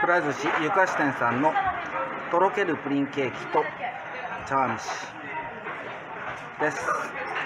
くら寿司ゆかし店さんのとろけるプリンケーキと茶碗蒸しです。